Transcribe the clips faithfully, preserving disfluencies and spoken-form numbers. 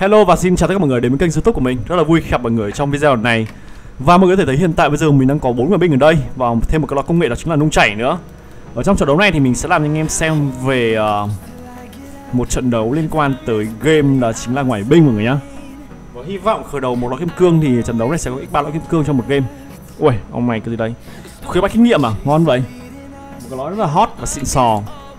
Hello và xin chào tất cả mọi người đến với kênh YouTube của mình. Rất là vui khi gặp mọi người trong video này. Và mọi người có thể thấy hiện tại bây giờ mình đang có bốn người binh ở đây và thêm một cái loại công nghệ đó chính là nung chảy nữa. Ở trong trận đấu này thì mình sẽ làm cho anh em xem về uh, một trận đấu liên quan tới game đó chính là ngoại binh mọi người nhá. Và hy vọng khởi đầu một loại kim cương thì trận đấu này sẽ có ba loại kim cương trong một game. Ui, ông này cái gì đây? Khuyến mãi kinh nghiệm à? Ngon vậy. Một cái lõi rất là hot và xịn sò.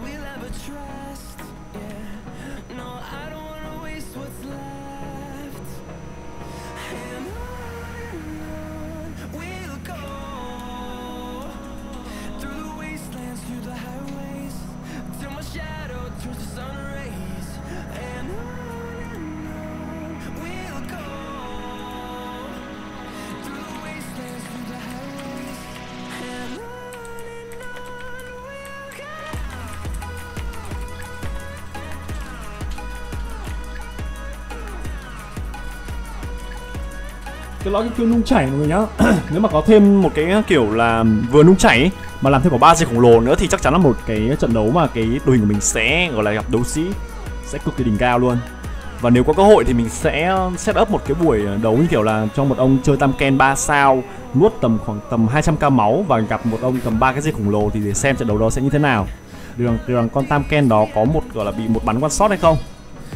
Cái lõi kim cương nung chảy mọi người nhá. Nếu mà có thêm một cái kiểu là vừa nung chảy ấy, mà làm thêm có ba dây khổng lồ nữa thì chắc chắn là một cái trận đấu mà cái đội hình của mình sẽ gọi là gặp đấu sĩ sẽ cực kỳ đỉnh cao luôn. Và nếu có cơ hội thì mình sẽ set up một cái buổi đấu như kiểu là cho một ông chơi tam ken ba sao nuốt tầm khoảng tầm hai trăm k máu và gặp một ông cầm ba cái dây khổng lồ thì để xem trận đấu đó sẽ như thế nào. Đường rằng con tam ken đó có một gọi là bị một bắn one shot hay không.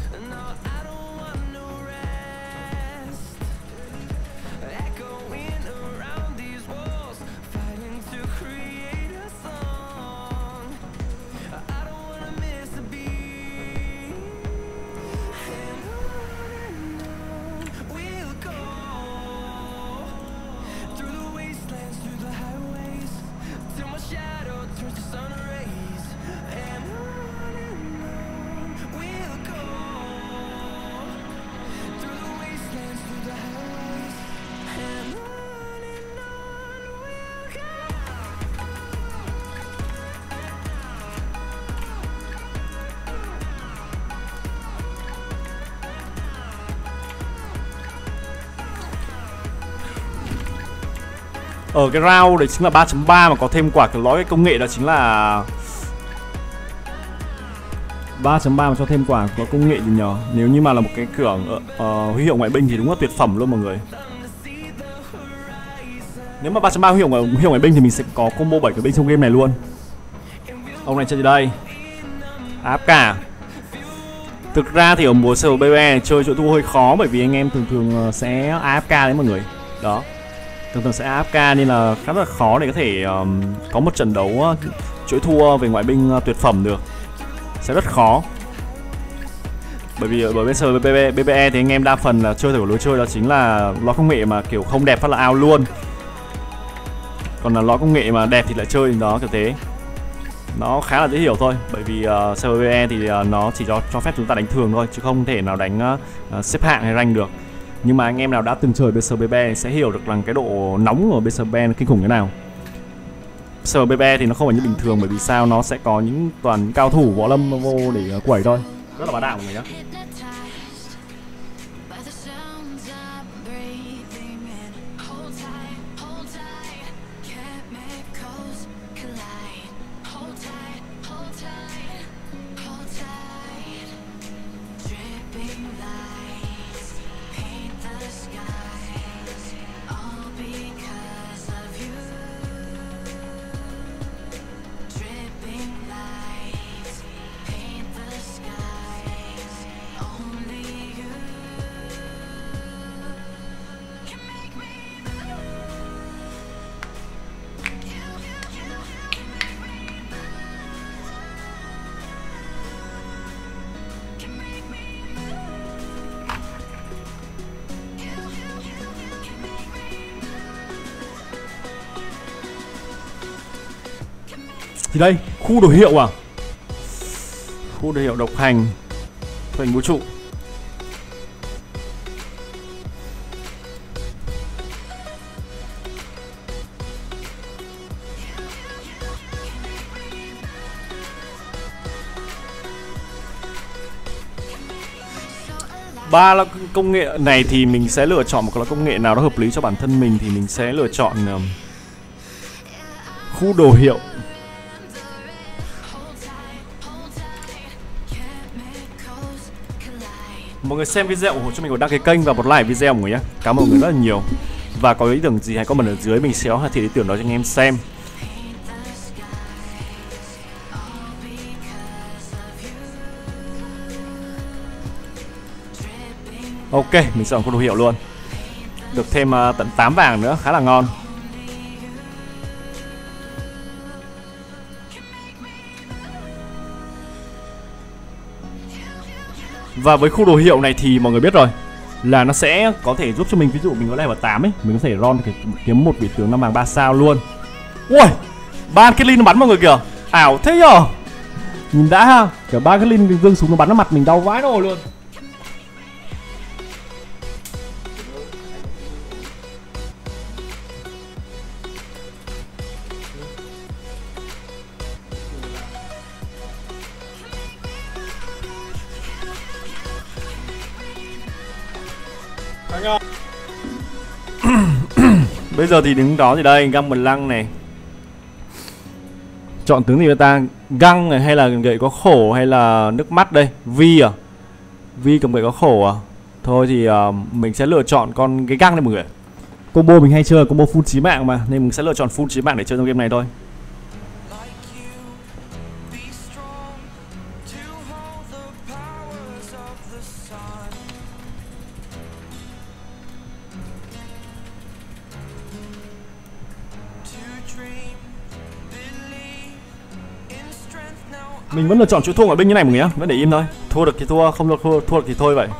Ở cái round đấy chính là ba chấm ba mà có thêm quả cái lõi công nghệ đó chính là ba chấm ba mà cho thêm quả có công nghệ gì nhờ. Nếu như mà là một cái cửa uh, huy hiệu ngoại binh thì đúng là tuyệt phẩm luôn mọi người. Nếu mà ba chấm ba huy hiệu, huy hiệu ngoại binh thì mình sẽ có combo bảy cái binh trong game này luôn. Ông này chơi gì đây? Áp cả. Thực ra thì ở mùa xê bê bê chơi chỗ thua hơi khó bởi vì anh em thường thường sẽ a ép ca đấy mọi người. Đó. Thường thường sẽ a ép ca nên là khá là khó để có thể um, có một trận đấu uh, chuỗi thua về ngoại binh uh, tuyệt phẩm được. Sẽ rất khó. Bởi vì bởi bên xê bê bê thì anh em đa phần là chơi thử lối chơi đó chính là lõi công nghệ mà kiểu không đẹp phát là out luôn. Còn là lõi công nghệ mà đẹp thì lại chơi đó kiểu thế. Nó khá là dễ hiểu thôi. Bởi vì uh, xê bê bê thì uh, nó chỉ cho, cho phép chúng ta đánh thường thôi chứ không thể nào đánh uh, xếp hạng hay rank được. Nhưng mà anh em nào đã từng chơi bên xê bê bê sẽ hiểu được rằng cái độ nóng ở bên xê bê bê nó kinh khủng thế nào. xê bê bê thì nó không phải như bình thường bởi vì sao nó sẽ có những toàn những cao thủ võ lâm vô để quẩy thôi. Rất là bá đạo mọi người nhé. Thì đây, khu đồ hiệu à? Khu đồ hiệu độc hành thành vũ trụ. Ba là công nghệ này thì mình sẽ lựa chọn một cái công nghệ nào đó hợp lý cho bản thân mình, thì mình sẽ lựa chọn um, khu đồ hiệu. Mọi người xem video ủng hộ cho mình, một đăng ký kênh và một like video mọi người nhé. Cảm ơn mọi người rất là nhiều. Và có ý tưởng gì hãy comment ở dưới, mình sẽ thì ý tưởng đó cho anh em xem. Ok, mình sẽ chọn con đồ hiệu luôn. Được thêm uh, tận tám vàng nữa, khá là ngon. Và với khu đồ hiệu này thì mọi người biết rồi, là nó sẽ có thể giúp cho mình, ví dụ mình có level tám ấy, mình có thể ron kiếm một vị tướng năm vàng ba sao luôn. Ui, ba cái linh nó bắn mọi người kìa, ảo thế nhở. Nhìn đã ha, kiểu ba cái linh dương súng nó bắn vào mặt mình đau vãi nồi luôn. Bây giờ thì đứng đó thì đây, găng bần lăng này. Chọn tướng gì cho ta? Găng này hay là gậy có khổ hay là nước mắt đây? Vi à? Vi cầm gậy có khổ à? Thôi thì uh, mình sẽ lựa chọn con cái găng này mọi người. Combo mình hay chơi combo full chí mạng mà, nên mình sẽ lựa chọn full chí mạng để chơi trong game này thôi. Mình vẫn lựa chọn chuỗi thua ở bên như này mọi người nhá, vẫn để im thôi. Thua được thì thua, không được thua, thua được thì thôi vậy.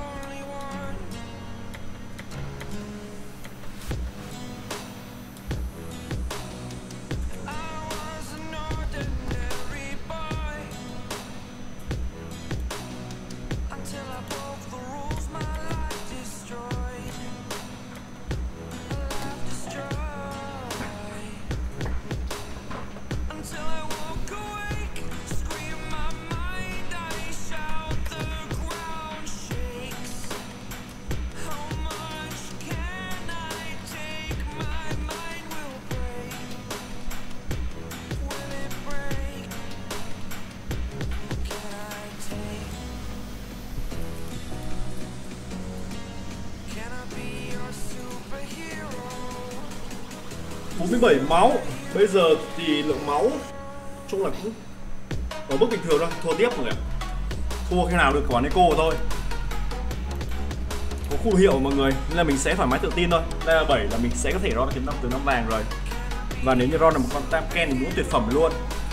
bốn mươi bảy máu. Bây giờ thì lượng máu chung là cũng ở mức bình thường thôi. Thua tiếp mọi người. Thua khi nào được quán Eco thôi. Có khu hiệu mọi người, nên là mình sẽ thoải mái tự tin thôi. Đây là bảy là mình sẽ có thể ron kiếm năm từ năm vàng rồi. Và nếu như ron là một con tam ken thì cũng tuyệt phẩm luôn.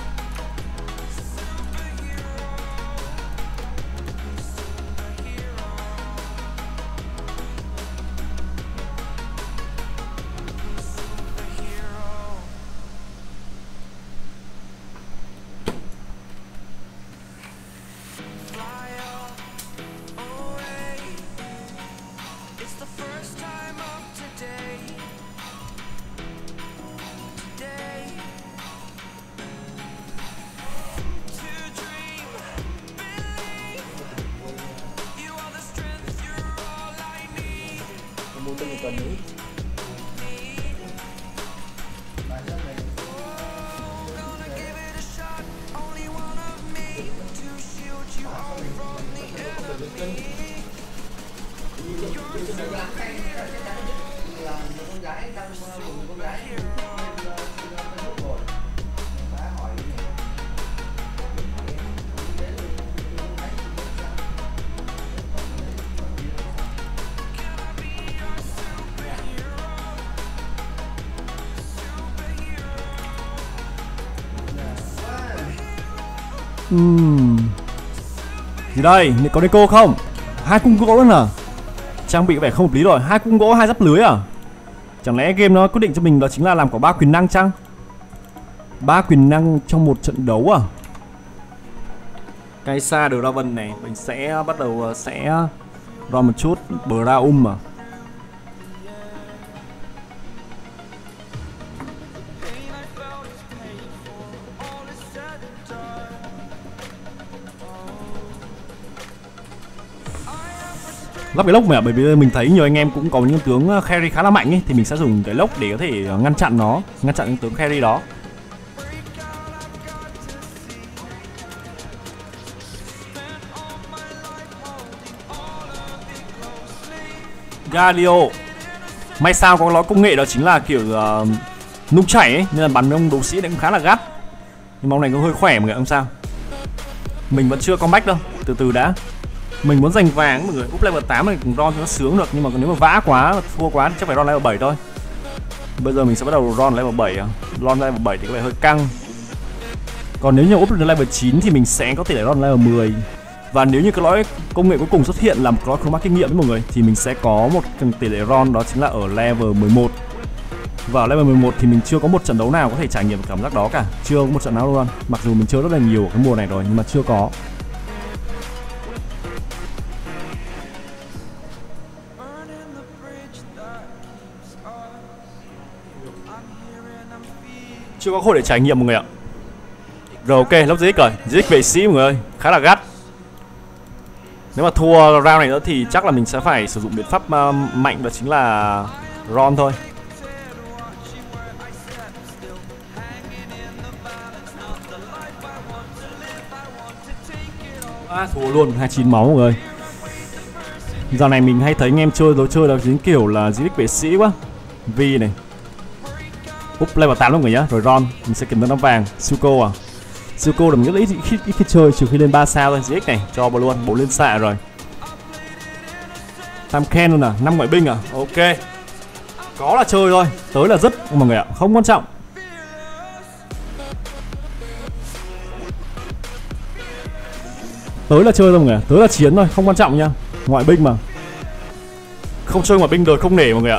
Uhm. Gì đây? Có Neko không? Hai cung gỗ luôn à? Trang bị vẻ không hợp lý rồi. Hai cung gỗ, hai giáp lưới à? Chẳng lẽ game nó quyết định cho mình đó chính là làm có ba quyền năng chăng? Ba quyền năng trong một trận đấu à? Kaisa Draven này, mình sẽ bắt đầu sẽ ron một chút Braum mà. Lắp cái lốc mẹ, bởi vì mình thấy nhiều anh em cũng có những tướng carry khá là mạnh ấy, thì mình sẽ dùng cái lốc để có thể ngăn chặn nó, ngăn chặn những tướng carry đó. Galio. May sao có nói công nghệ đó chính là kiểu uh, nung chảy ấy, nên là bắn ông đấu sĩ này cũng khá là gắt. Nhưng mà ông này cũng hơi khỏe mọi người, không sao. Mình vẫn chưa comeback đâu, từ từ đã. Mình muốn giành vàng mọi người, úp level tám này cùng ron cho nó sướng được. Nhưng mà nếu mà vã quá, thua quá thì chắc phải ron level bảy thôi. Bây giờ mình sẽ bắt đầu ron level bảy à? Ron level bảy thì có vẻ hơi căng. Còn nếu như úp lên level chín thì mình sẽ có tỷ lệ ron level mười. Và nếu như cái lõi công nghệ cuối cùng xuất hiện là một lõi chroma kinh nghiệm với mọi người thì mình sẽ có một tỷ lệ ron đó chính là ở level mười một. Và ở level mười một thì mình chưa có một trận đấu nào có thể trải nghiệm cảm giác đó cả. Chưa có một trận nào luôn. Mặc dù mình chơi rất là nhiều cái mùa này rồi nhưng mà chưa có. Chưa có cơ hội để trải nghiệm mọi người ạ. Rồi ok, lốc giê ích rồi. giê ích vệ sĩ mọi người ơi, khá là gắt. Nếu mà thua round này nữa thì chắc là mình sẽ phải sử dụng biện pháp uh, mạnh, đó chính là ron thôi. À, thua luôn, hai mươi chín máu mọi người. Dạo này mình hay thấy anh em chơi đối chơi đó chính kiểu là giê ích vệ sĩ quá. Vi này. Úp level tám luôn mọi người nhá, rồi ron, mình sẽ kiếm được năm vàng. Suko à? Suko là mình rất ít, ít, ít khi chơi, trừ khi lên ba sao thôi. giê ích này, cho vào luôn, bốn lên xạ rồi. Tam Ken luôn à, năm ngoại binh à, ok. Có là chơi thôi, tới là dứt mọi người ạ, không quan trọng. Tới là chơi thôi mọi người, tới là chiến thôi, không quan trọng nha. Ngoại binh mà. Không chơi ngoại binh đời không nể mọi người ạ.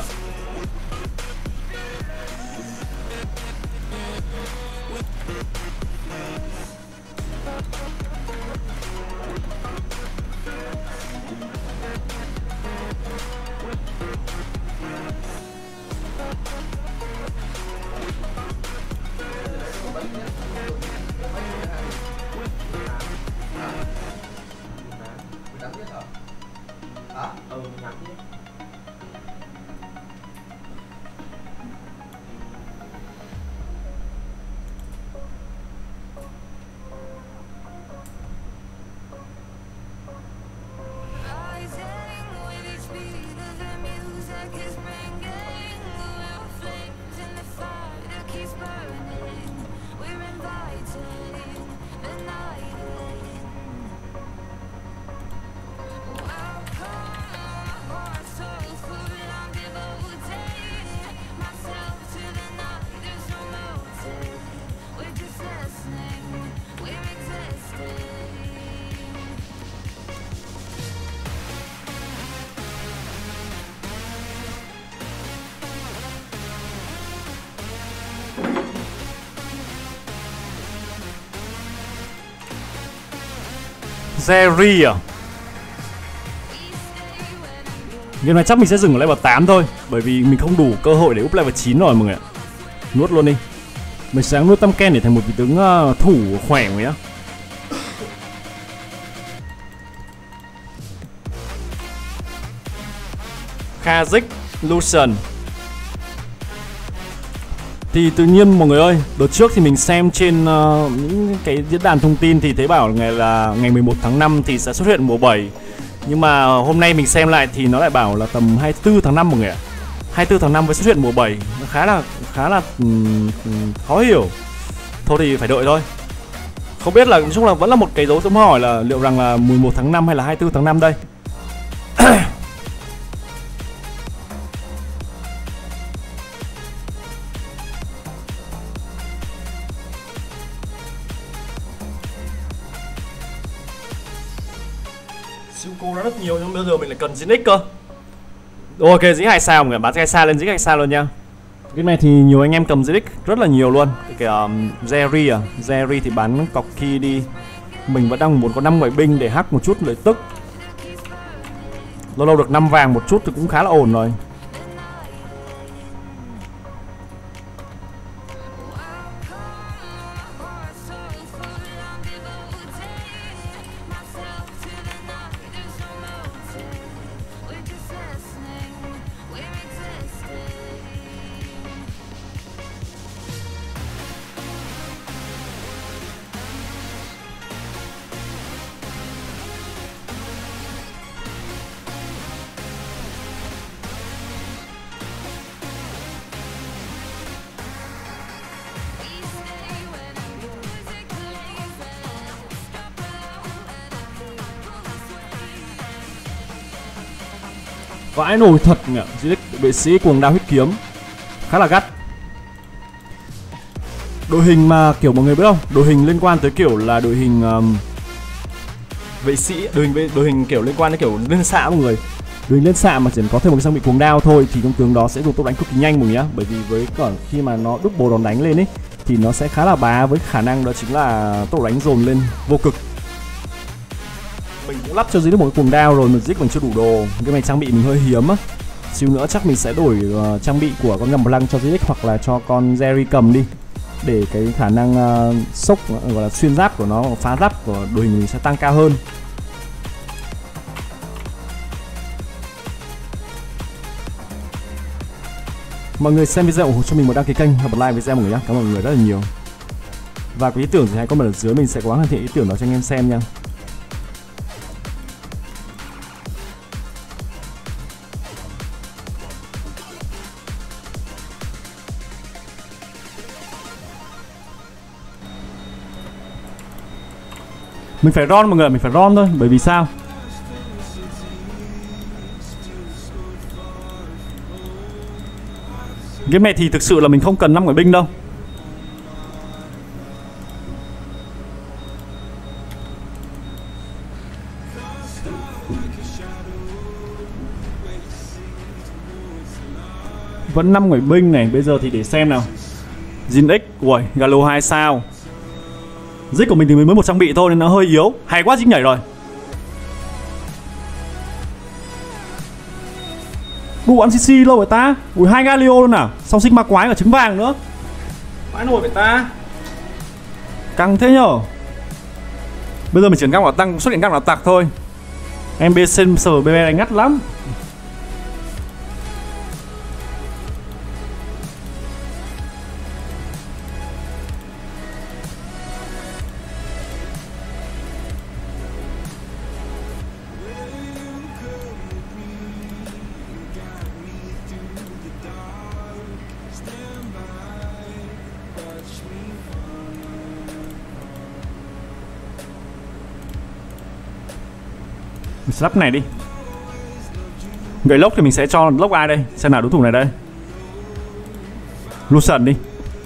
Jerry à? Game này chắc mình sẽ dừng ở level tám thôi, bởi vì mình không đủ cơ hội để up level chín rồi mọi người ạ. Nuốt luôn đi. Mình sẽ nuốt Tam Ken để thành một vị tướng uh, thủ khỏe mọi người nhá. Kha'Zix, Lucian. Thì tự nhiên mọi người ơi, đợt trước thì mình xem trên uh, những cái diễn đàn thông tin thì thấy bảo ngày là ngày mười một tháng năm thì sẽ xuất hiện mùa bảy. Nhưng mà hôm nay mình xem lại thì nó lại bảo là tầm hai mươi tư tháng năm mọi người ạ. hai mươi tư tháng năm mới xuất hiện mùa bảy, nó khá là khá là um, khó hiểu. Thôi thì phải đợi thôi. Không biết là nói chung là vẫn là một cái dấu chấm hỏi là liệu rằng là mười một tháng năm hay là hai mươi tư tháng năm đây. Cô nó rất nhiều nhưng bây giờ mình lại cần Zinix cơ. Ok, Zinix hai sao mọi người, bán hai sao lên Zinix hai sao luôn nha. Cái này thì nhiều anh em cầm Zinix rất là nhiều luôn. Cái um, Jerry à, Jerry thì bán cọc key đi. Mình vẫn đang muốn có năm ngoại binh để hack một chút lợi tức. Lâu lâu được năm vàng một chút thì cũng khá là ổn rồi. Vãi nồi thật nhỉ. Zinix vệ sĩ cuồng đao huyết kiếm khá là gắt. Đội hình mà kiểu mọi người biết không? Đội hình liên quan tới kiểu là đội hình um, vệ sĩ, đội hình đội hình kiểu liên quan đến kiểu liên xạ mọi người. Đội hình liên xạ mà chỉ có thêm một cái trang bị cuồng đao thôi thì trong tướng đó sẽ dùng tốc đánh cực kỳ nhanh mọi người nhá. Bởi vì với cả khi mà nó double đòn đánh lên ấy thì nó sẽ khá là bá, với khả năng đó chính là tốc đánh dồn lên vô cực. Mình cũng lắp cho Zinix một cái cuồng đao rồi, mà Zinix mình chưa đủ đồ. Cái này trang bị mình hơi hiếm á. Xíu nữa chắc mình sẽ đổi uh, trang bị của con ngầm lăng cho Zinix hoặc là cho con Jerry cầm đi, để cái khả năng uh, sốc gọi là xuyên giáp của nó, phá giáp của đội hình mình sẽ tăng cao hơn. Mọi người xem video ủng hộ cho mình một đăng ký kênh và một like video mọi người nhé. Cảm ơn mọi người rất là nhiều. Và có ý tưởng gì hãy comment ở dưới, mình sẽ cố gắng hoàn thiện ý tưởng đó cho anh em xem nha. Mình phải ron mọi người, mình phải ron thôi. Bởi vì sao? Game này thì thực sự là mình không cần năm người binh đâu. Vẫn năm người binh này. Bây giờ thì để xem nào. Zinix, ui, Galo hai sao. Zinix của mình thì mới một trang bị thôi nên nó hơi yếu. Hay quá, Zinix nhảy rồi. Đủ ăn xê xê lâu vậy ta. Ui, hai Galio luôn à. Xong Sigma quái và trứng vàng nữa. Vãi nổi vậy ta. Căng thế nhở. Bây giờ mình chuyển găng vào tăng, xuất hiện găng vào tạc thôi. Em bê xê sờ bê bê đánh ngắt lắm. Mình sẽ lắp này đi. Gậy lốc thì mình sẽ cho lốc ai đây? Xem nào đối thủ này đây. Lucian đi.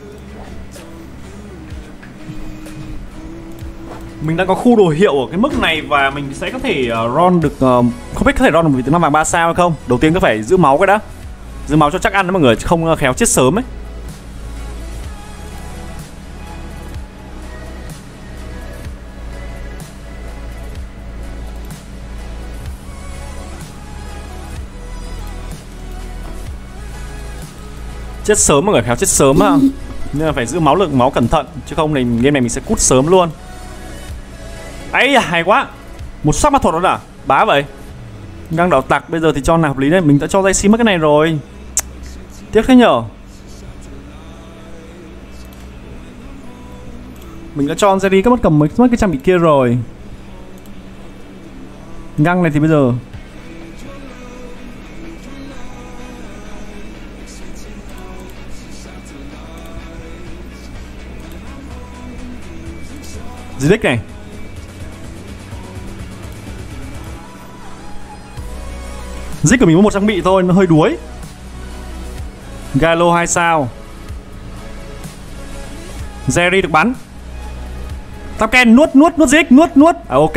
Mình đang có khu đồ hiệu ở cái mức này và mình sẽ có thể uh, ron được uh, không biết có thể ron được vị tướng năm vàng ba sao hay không. Đầu tiên có phải giữ máu cái đã. Giữ máu cho chắc ăn đó mọi người, không uh, khéo chết sớm ấy. Chết sớm mọi người, khéo chết sớm ha. Nên là phải giữ máu lượng máu cẩn thận, chứ không thì game này mình sẽ cút sớm luôn. Ấy à, hay quá. Một sắc ma thuật đó à? Bá vậy. Găng đảo tặc bây giờ thì cho nào hợp lý đấy. Mình đã cho dây xi mất cái này rồi. Tiếc thế nhở. Mình đã cho Jerry các mất cầm mấy mất cái trang bị kia rồi. Găng này thì bây giờ Zinix này. Zinix của mình có một trang bị thôi, nó hơi đuối. Galo hai sao. Jerry được bắn. Tapken nuốt nuốt nuốt Zinix, nuốt nuốt. À, ok.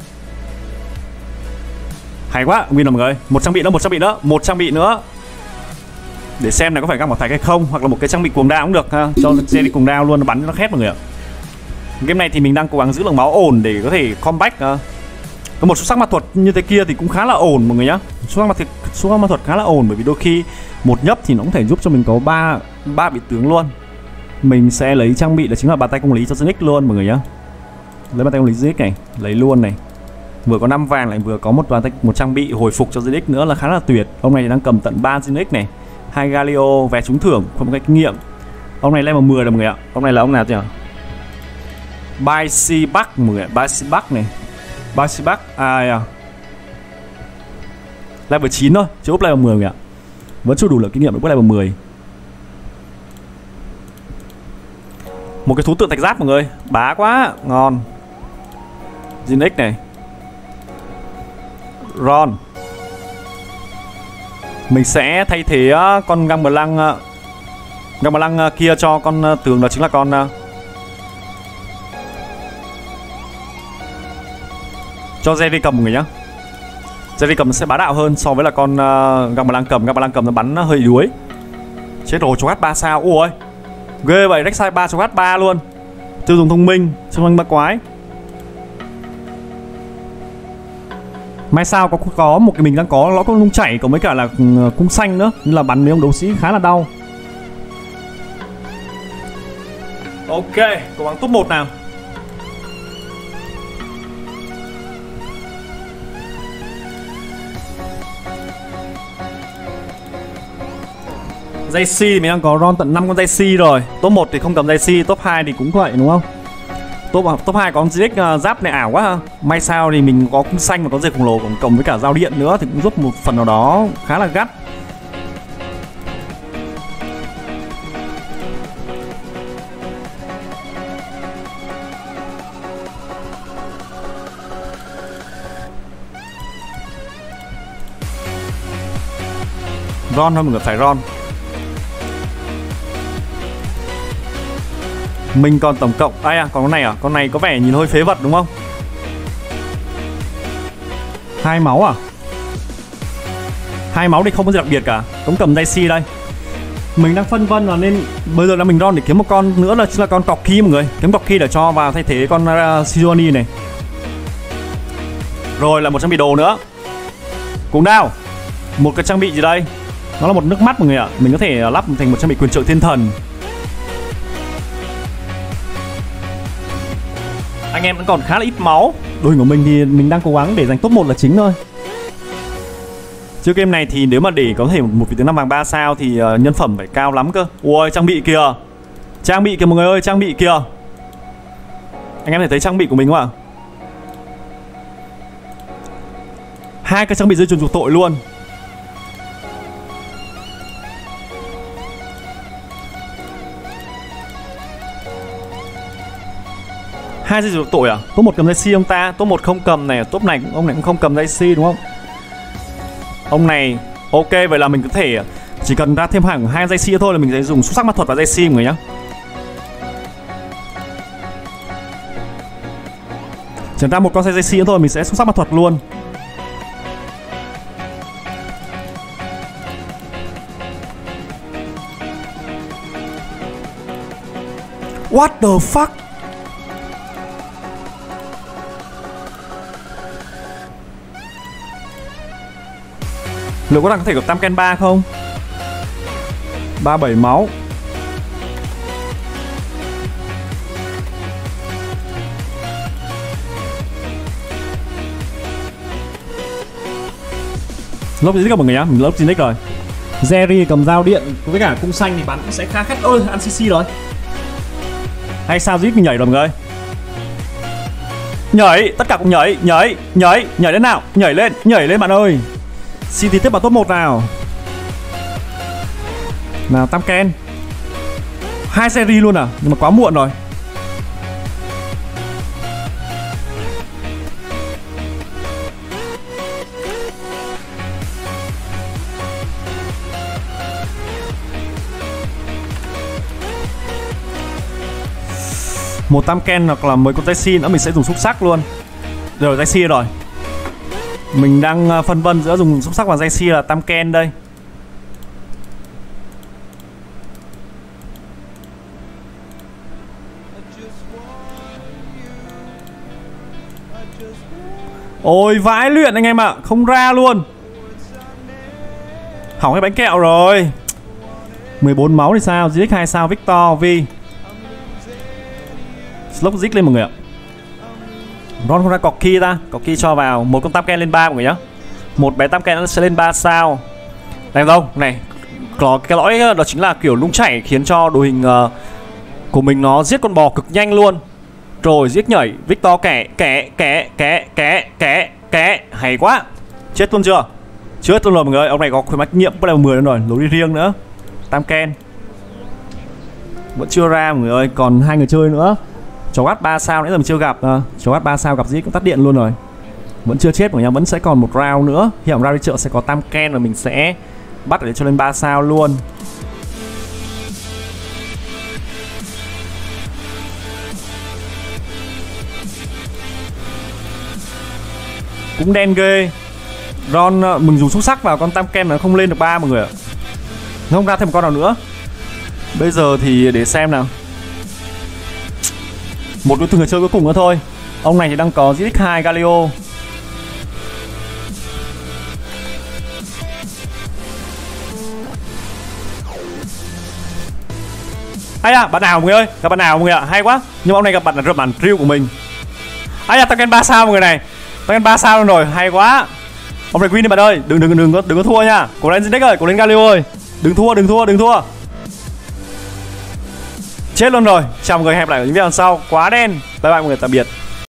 Hay quá, win rồi mọi người. Một trang bị nữa, một trang bị nữa, một trang bị nữa. Để xem này có phải găng bảo thạch hay không, hoặc là một cái trang bị cuồng đao cũng được ha. Cho Jerry cuồng đao luôn, nó bắn cho nó khét mọi người ạ. Game này thì mình đang cố gắng giữ lượng máu ổn để có thể comeback. Uh, có một số sắc ma thuật như thế kia thì cũng khá là ổn mọi người nhá. Số sắc ma thuật, số sắc ma thuật khá là ổn, bởi vì đôi khi một nhấp thì nó cũng thể giúp cho mình có ba ba vị tướng luôn. Mình sẽ lấy trang bị là chính là bàn tay công lý cho Zinix luôn mọi người nhá. Lấy bàn tay công lý Zinix này, lấy luôn này. Vừa có năm vàng lại vừa có một bàn tay, một trang bị hồi phục cho Zinix nữa là khá là tuyệt. Ông này thì đang cầm tận ba Zinix này, hai Galio, vé trúng thưởng, không có cái kinh nghiệm. Ông này level mười rồi mọi người ạ. Ông này là ông nào nhỉ? Baisi Bắc mọi người, Baisi Bắc này. Baisi Bắc ai à? Level chín thôi, chưa up level mười mọi người ạ. Vẫn chưa đủ lượng kinh nghiệm để up level mười. Một cái thú tượng thạch giáp mọi người, bá quá, ngon. Zinix này. Ron. Mình sẽ thay thế con găng bờ lăng găng bờ lăng kia cho con tường, đó chính là con cho Jerry cầm mọi người nhá. Jerry cầm sẽ bá đạo hơn so với là con uh, găng bờ lăng cầm. Găng bờ lăng cầm nó bắn hơi đuối. Chết rồi, cho H ba sao. Ui ghê vậy, Rek'Sai ba cho H ba luôn. Tiêu dùng thông minh, xung quanh ba quái. Mai sao có có một cái mình đang có nó có lung chảy, có mấy cả là cung xanh nữa, nhưng là bắn mấy ông đấu sĩ khá là đau. Ok, cố gắng top một nào. Dây si thì mình đang có Ron tận năm con dây si rồi. Top một thì không cầm dây si, top hai thì cũng vậy đúng không? Top, top hai có con Zirek uh, giáp này ảo quá ha. May sao thì mình có cung xanh và có dây khổng lồ cộng, cộng với cả dao điện nữa thì cũng giúp một phần nào đó khá là gắt. Ron thôi, mình phải Ron. Mình còn tổng cộng ai à, còn con này à, con này có vẻ nhìn hơi phế vật đúng không? Hai máu à? Hai máu thì không có gì đặc biệt cả. Cũng cầm dây si đây. Mình đang phân vân là nên bây giờ là mình Ron để kiếm một con nữa là chính là con cọc ki mọi người. Kiếm cọc ki để cho vào thay thế con uh, Sejuani này. Rồi là một trang bị đồ nữa. Cùng đao. Một cái trang bị gì đây? Nó là một nước mắt mọi người ạ. Mình có thể lắp thành một trang bị quyền trợ thiên thần. Anh em vẫn còn khá là ít máu. Đội hình của mình thì mình đang cố gắng để giành top một là chính thôi. Chứ game này thì nếu mà để có thể một vị tướng năm vàng ba sao thì uh, nhân phẩm phải cao lắm cơ. Ui trang bị kìa. Trang bị kìa mọi người ơi, trang bị kìa. Anh em thể thấy trang bị của mình không ạ? Hai cái trang bị dây chuyền chuộc tội luôn. Hai dây chuộc tội à? Top một cầm dây si ông ta, top một không cầm này, top này ông này cũng không cầm dây si đúng không? Ông này ok, vậy là mình có thể chỉ cần ra thêm hàng hai dây si thôi là mình sẽ dùng xúc sắc ma thuật và dây si mọi người nhá. Chỉ ra một con dây si nữa thôi mình sẽ xúc sắc ma thuật luôn. What the fuck? Liệu có đang có thể gặp tam ken ba không? ba bảy máu. Lốc gì các mọi người nhá, mình lốc gì rồi. Jerry cầm dao điện với cả cung xanh thì bắn sẽ khá khét. Ôi ăn xê xê rồi. Hay sao giết mình nhảy rồi mọi người. Nhảy, tất cả cùng nhảy, nhảy, nhảy, nhảy lên nào, nhảy lên, nhảy lên bạn ơi. Xin thì tiếp vào top một nào. Nào tam ken. Hai series luôn à, nhưng mà quá muộn rồi. Một tam ken hoặc là mấy con Daisy nữa mình sẽ dùng xúc sắc luôn. Rồi Daisy rồi. Mình đang phân vân giữa dùng xúc sắc và Daisy là tam ken đây. Ôi vãi luyện anh em ạ, à, không ra luôn. Hỏng cái bánh kẹo rồi. mười bốn máu thì sao? giê ích hai sao Victor V. Slop dích lên mọi người ạ. Ron không ra cọc ki ta, cọc ki cho vào một con tam ken lên ba mọi người nhá. Một bé tam ken nó sẽ lên ba sao. Đây không? Này, có cái lõi đó chính là kiểu lung chảy khiến cho đội hình uh, của mình nó giết con bò cực nhanh luôn. Rồi giết nhảy Victor kẻ kẻ kẻ kẻ kẻ kẻ kẻ hay quá. Chết luôn chưa? Chết luôn rồi mọi người. Ông này có khuyến mạch nhiệm có level mười rồi, lối đi riêng nữa. Tam ken vẫn chưa ra mọi người ơi, còn hai người chơi nữa. Chó H ba sao nãy giờ mình chưa gặp. À, chó H ba sao gặp gì cũng tắt điện luôn rồi. Vẫn chưa chết mọi người, vẫn sẽ còn một round nữa. Hy vọng round đi chợ sẽ có tam ken và mình sẽ Bắt để cho lên ba sao luôn. Cũng đen ghê. Ron mình dùng xúc sắc vào con tam ken mà không lên được ba mọi người ạ. Nó không ra thêm một con nào nữa. Bây giờ thì để xem nào. Một đối tượng người chơi cuối cùng nữa thôi. Ông này thì đang có giê ích hai Galio. Hay à, bạn nào mọi người ơi, gặp bạn nào mọi người ạ, hay quá. Nhưng mà ông này gặp bạn là rập bản riêu của mình. Hay à, tăng ken ba sao mọi người này. Tăng ken ba sao luôn rồi, hay quá. Ông này win đi bạn ơi, đừng đừng đừng có đừng có thua nha. Cố lên Zindex ơi, cố lên Galio ơi. Đừng thua, đừng thua, đừng thua. Chết luôn rồi. Chào mọi người, hẹn lại ở những video lần sau. Quá đen. Bye bye mọi người, tạm biệt.